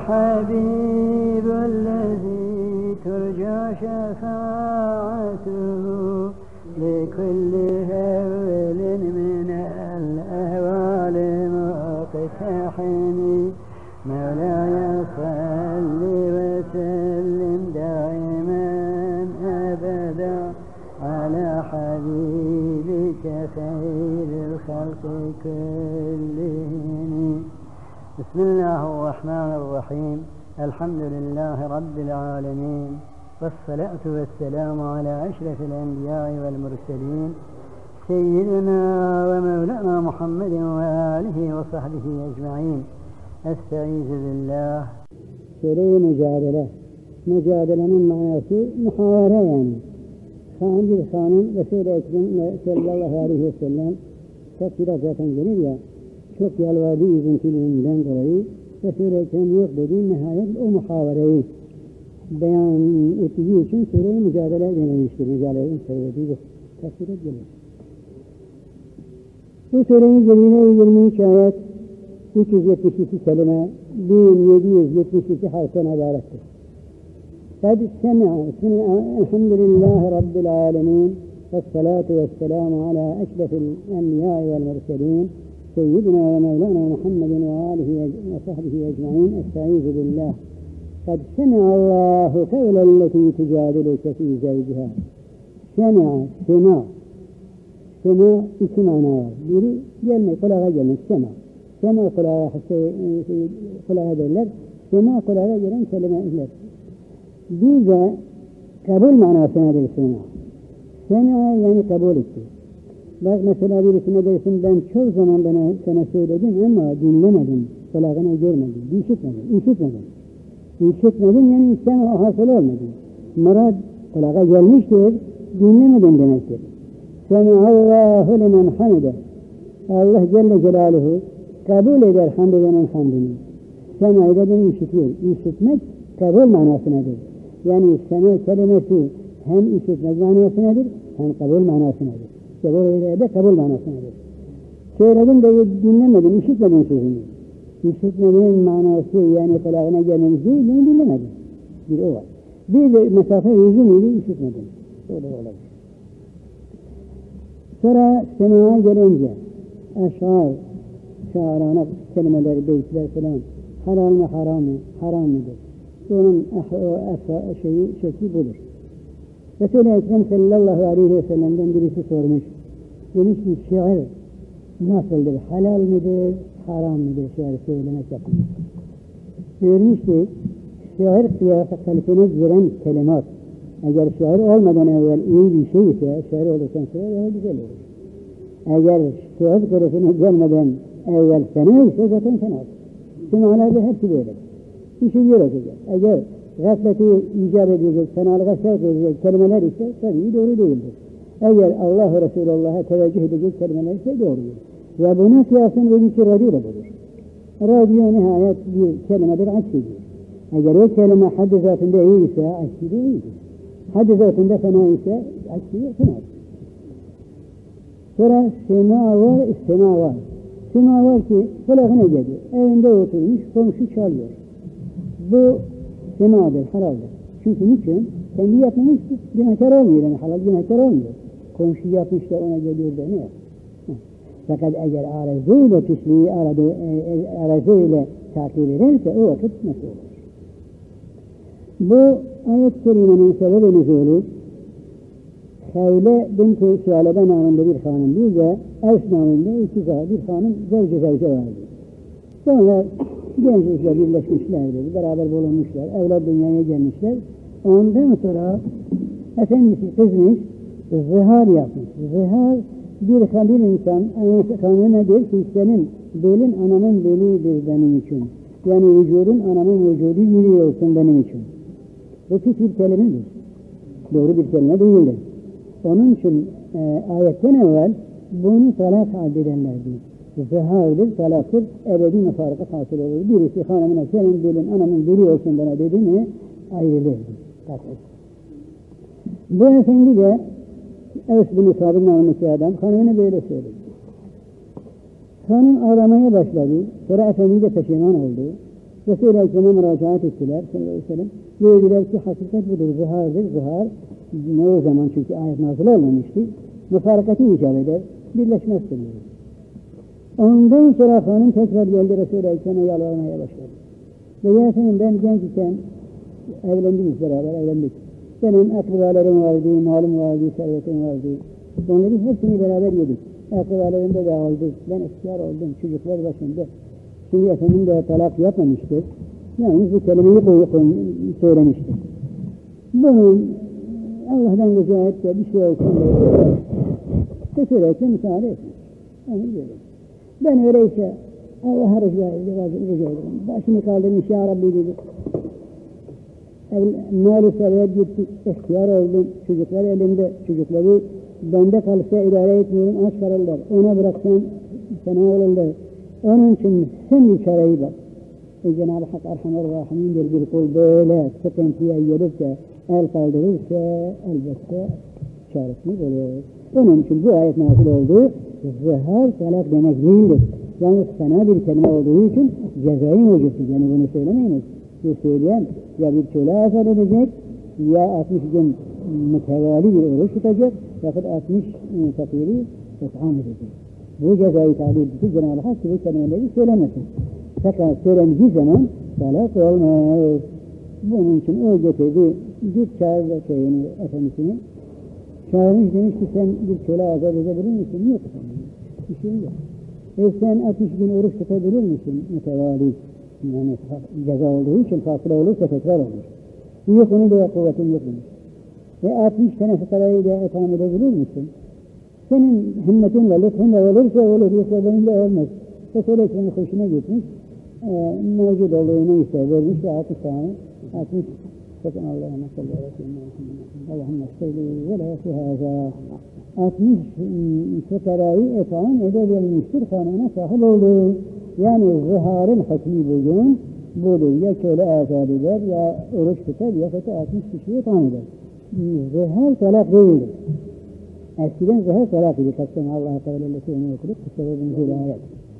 حبيب الذي ترجى شفاعته لكل هول من الأهوال مقتحم. مولاي صل وسلم دائما أبدا على حبيبك خير الخلق كلهم. بسم الله الرحمن الرحيم. الحمد لله رب العالمين، والصلاة والسلام على أشرف الأنبياء والمرسلين سيدنا ومولانا محمد وآله وصحبه أجمعين. أستعيذ بالله. سورة مجادلة من معناته محاورة، يعني خانم رسول أكرم صلى الله عليه وسلم تفسيرات جنية çok yalvardı üzüntülerinden dolayı Resul-i Ekrem yok dediği nihayet o muhavereyi beyan ettiği için Sure-i Mücadele denilmiştir. Mücadele'nin söylediği bu tefsir edilir. Bu Sure-i Celile 23 ayet 372 kelime 1772 harften ibarettir. قد سمع الحمد لله رب العالمين والصلاة والسلام على أشرف الأنبياء والمرسلين سيدنا ومولانا محمد وآله وصحبه أجمعين. أستعيذ بالله. قد سمع الله قول التي تجادلك في زوجها. سمع iki mana var. Biri kulağa gelmek sema. Sema kulağa derler. Sema kulağa gelen kelimeler. Bir de kabul manasınadır sema. Sema yani kabul etti. Bak mesela birisine dersin ben çok zaman sana söyledim ama dinlemedim, kulağına görmedim, işitmedim yani sema hasıl olmadı. Murad kulağa gelmiştir, dinlemedim demektir. Sem'allahu limen hamide. Allah Celle Celaluhu kabul eder hamd edenin hamdini. Sema edeni işitiyor. İşitmek kabul manasınadır. Yani sema kelimesi hem işitmek manasınadır hem kabul manasınadır. İşte böyle de kabul manasınadır. Söyledim de dinlemedim, işitmedim sözünü. İşitmenin manası yani kulağına gelmemiz değil, beni dinlemedim. Bir o var. Bir de mesafe yüzümüyle işitmedim. Öyle olabilir. Sonra semaya gelince eşar, şarana kelimeleri, beytler falan halal mı haram mıdır? Onun şekli budur. Resul-i Ekrem sallallahu aleyhi ve sellem'den birisi sormuş. Demiş ki şiir nasıldır? Halal mıdır? Haram mıdır? Şiir söylemek yapmış. Görmüş ki şiir kıyafet kalbine giren kelimat. Eğer şiir olmadan evvel iyi bir şey ise şiir olursan sonra daha güzel olur. Eğer şiir kalbine gelmeden evvel fena ise zaten fena olur. Sümalarda hepsi böyle. Bir şey yaratacak. Eğer gafleti icap edecek, fenalığa sevk edecek kelimeler ise tabii doğru değildir. Eğer Allah Resulullah'a teveccüh edecek kelimeler ise doğrudur. Ve buna kıyasın ve bir radyo da budur. Radyo nihayet bir kelimedir, aksidir. Eğer o kelime haddi zatında iyi ise aksi de iyidir. Haddi zatında fena ise aksi de fenadır. Sonra sema var, istema var. Sema var ki kulağına geliyor. Evinde oturmuş, komşu çalıyor. Bu semadır, halaldir. Çünkü niçin? Kendi yapmamış, günahkar olmuyor. Yani halal günahkar olmuyor. Komşu yapmış da ona geliyor da ne yap? Fakat eğer arazuyla pisliği arazuyla takip ederse o vakit nasıl olur? Bu ayet-i kerimenin sebebi nüzulü Havle binti Şualebe namında bir hanım, bir de Evs namında bir hanım zevce vardı. Sonra gençlikler birleşmişlerdi, beraber bulunmuşlar, evlat dünyaya gelmişler. Ondan sonra Efendisi kızmış, zihar yapmış. Zihar bir insan kanuna der ki senin belin anamın belidir benim için. Yani vücudun anamın vücudu gibi olsun benim için. Bu pis bir kelimedir. Doğru bir kelime değildir. Onun için ayetten evvel bunu talak addedenlerdi. Zihardır, talaktır, ebedi mefarika hasıl olur. Birisi hanımına senin belin anamın beli olsun bana dedi mi ayrılırdı. Bu efendi de Evs bin Sabit namındaki adam hanımına böyle söyledi. Hanım ağlamaya başladı. Sonra efendi de peşiman oldu. Resul-i Ekrem'e müracaat ettiler sallallahu aleyhi ve sellem. Dediler ki hakikat budur, zıhardır, zıhar. Ne o zaman çünkü ayet nazil olmamıştı. Müfarakati icap eder, birleşmez kılıyor. Ondan sonra hanım tekrar geldi Resul-i Ekrem'e yalvarmaya başladı. Ve ya efendim ben genç iken evlendik beraber, evlendik. Benim akrabalarım vardı, malum vardı, servetim vardı. Onları hepsini beraber yedik. Akrabalarım da dağıldı. Ben ihtiyar oldum, çocuklar başında. Şimdi efendim de talak yapmamıştır. Yalnız bu kelimeyi söylemiştir. Bunun Allah'tan rica et de bir şey olsun diye. Kesinlikle müsaade etmiş. Onu diyorum. Ben öyleyse Allah'a rica ederim. Başını kaldırmış ya Rabbi dedi. Mal-ı servet gitti, ihtiyar oldum. Çocuklar elimde, çocukları bende kalırsa idare etmiyorum, aç kalırlar. Ona bıraksan fena olurlar. Onun için sen bir çareyi bak. Cenab-ı Hak Erhamer Rahimindir, bir kul böyle sıkıntıya gelip de el kaldırırsa elbette çaresini bulur. Onun için bu ayet nazil oldu. Zihar talak demek değildir. Yalnız fena bir kelime olduğu için cezai mevcuttur. Yani bunu söylemeyiniz. Bu söyleyen ya bir çöle azat edecek, ya 60 gün mütevali bir oruç tutacak, fakat 60 fakiri itham edecek. Bu cezai tabirdir ki Cenab-ı Hak bu kelimeleri söylemesin. Fakat söylendiği zaman talak olmaz. Bunun için o getirdi, git çağırdı şeyini, efendisini. Çağırmış demiş ki sen bir çöle azat edebilir misin? Yok efendim, bir şey yok. Sen 60 gün oruç tutabilir misin mütevali? Yani ceza olduğu için farklı olursa tekrar olur. Yok onu da kuvvetin yok demiş. 60 tane fıkarayı da itham edebilir misin? Senin himmetinle, lütfunla olursa olur, yoksa benim de olmaz. Resul-i Ekrem'in hoşuna gitmiş, mevcut olduğunu ise vermiş ve 60 tane, 60 sakın Allah'ına sallallahu aleyhi ve sellem, Allah'ın söylüğü ve la fihâzâ. 60 fıkarayı itham edebilmiştir, hanına sahip oldu. Yani zıharın hükmü bugün budur. Ya köle azad eder, ya oruç tutar, ya kötü 60 kişiye itham eder. Zihar talak değildir. Eskiden zihar talak idi. Kaç sene Allah-u Teala'yla onu okuduk. Bu sebebin hidayet.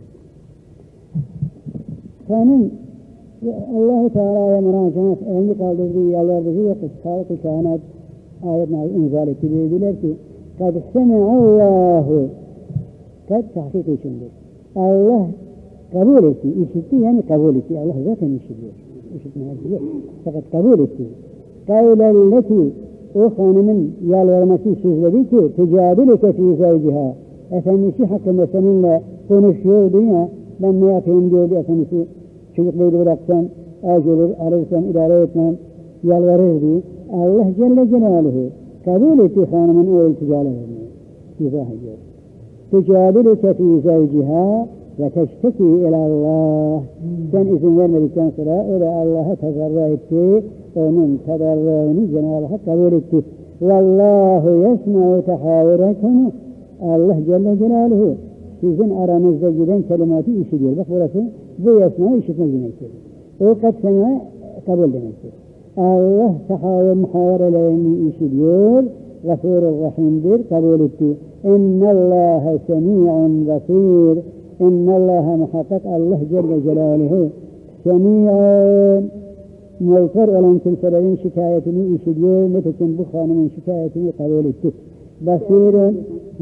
Kanun Allah-u Teala'ya müracaat, elini kaldırdığı, yalvardığı ve Sâlık-ı Kainat ayetine inzal etti. Dediler ki kad semi'allahu kad tahkik içindir. Allah kabul etti, işitti yani kabul etti. Allah zaten işitiyor. İşitmeye yok. Fakat kabul etti. Kavlelleti o hanımın yalvarması sözleri ki tecadüleke fî zevciha. Efendisi hakkında seninle konuşuyordu ya, ben ne yapayım diyordu efendisi. Çocukları bıraksan, aç olur, alırsan idare etmem, yalvarırdı. Allah Celle Celaluhu kabul etti hanımın o ilticalarını. İzah ediyor. Tecadüleke fî zevciha ve teşteki ilallah. Sen izin vermedikten sonra o da Allah'a tezarru etti. Onun tedarruğunu Cenab-ı Hak kabul etti. Vallahu yesma'u tehavürekum. Allah Celle Celaluhu sizin aranızda giden kelimatı işitiyor. Bak burası bu yesma'u işitmek demektir. O kat sena kabul demektir. Allah tehavür muhaverelerini işitiyor. Gafurur Rahim'dir. Kabul etti. İnnallâhe semi'un basîr. İnnallâhe muhakkak Allah Celle Celaluhu semi'un muhtar olan kimselerin şikayetini işitiyor. Nitekim bu hanımın şikayetini kabul etti. Basirun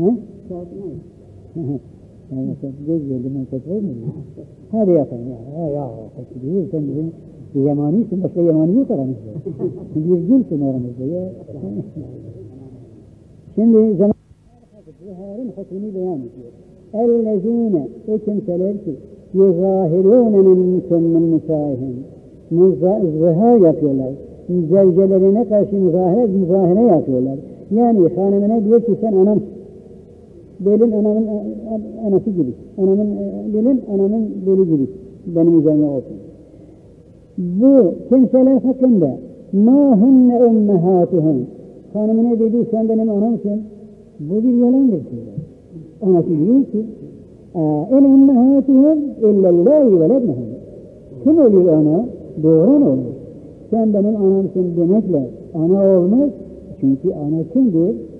göz geldi ben tekrar mı? Hadi yapalım ya. Ya değil sen bizim yamanisin, başka yamani yok aramızda. Bir gülsün aramızda ya. Şimdi zaman zıharın hükmünü beyan ediyor. Ellezîne o kimseler ki yuzâhirûne minkum min nisâihim zihar yapıyorlar. Zevcelerine karşı müzahire yapıyorlar. Yani hanımına diyor ki sen anam, belin anamın anası gibi. Belin anamın beli gibi. Benim üzerine olsun. Bu kimseler hakkında mâ hunne ummehâtuhum. Hanımına dedi sen benim anamsın. Bu bir yalandır diyor. Anası diyor ki en ummehâtuhum illellâhi velednehum. Kim oluyor ana? Doğuran olur. Sen benim anamsın demekle ana olmaz. Çünkü ana kimdir?